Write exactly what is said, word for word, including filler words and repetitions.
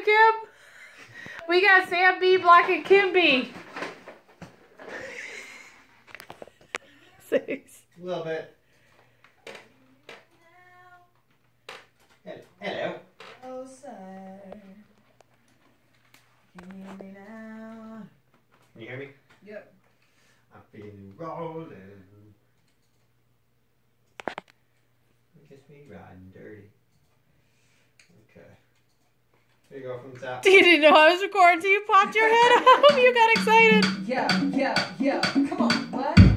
Kim? We got Sam B blocking Kim B. Six. A little bit. Hello. Oh, sir. Can you hear me now? Can you hear me? Yep. I'm feeling rolling. Kiss me riding dirty. Okay. Here you go from the top. You didn't know I was recording, so you popped your head up. You got excited. Yeah, yeah, yeah. Come on, what?